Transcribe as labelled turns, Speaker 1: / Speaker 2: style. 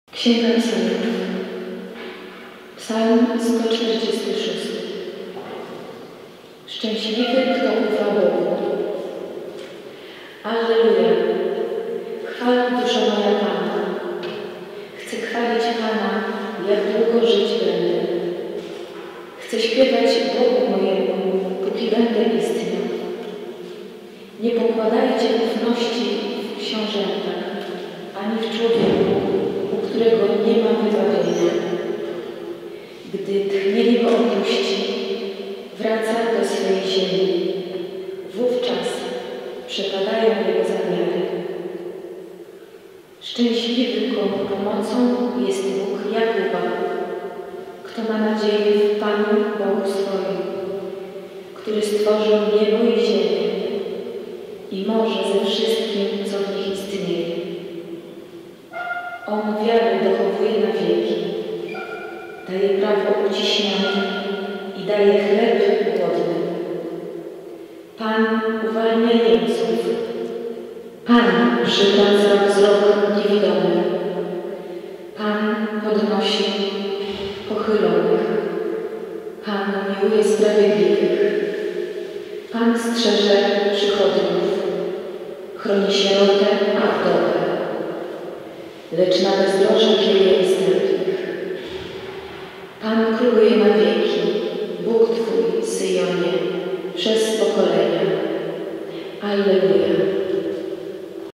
Speaker 1: Księga Psalmów, Psalm 146. Szczęśliwy, kto ufa Bogu. Alleluja! Chwała dusza moja Pana. Chcę chwalić Pana, jak długo żyć będę. Chcę śpiewać Bogu mojemu, póki będę istniał. Nie pokładajcie ufności w książętach, ani w człowieku, u którego nie ma wybawienia. Gdy tchnienie go opuści, wraca do swej ziemi. Wówczas przepadają jego zamiary. Szczęśliwy, komu pomocą jest Bóg Jakuba, kto ma nadzieję w Panu Bogu swoim, który stworzył niebo i ziemię i morze ze wszystkim, co w nich istnieje. On wiarę dochowuje na wieki, daje prawo uciśnionym i daje chleb głodnym. Pan uwalnia jeńców, Pan przywraca wzrok niewidomym, Pan podnosi pochylonych, Pan miłuje sprawiedliwych, Pan strzeże przychodniów, chroni sierotę a wdowę. Lecz na bezdrożnych jest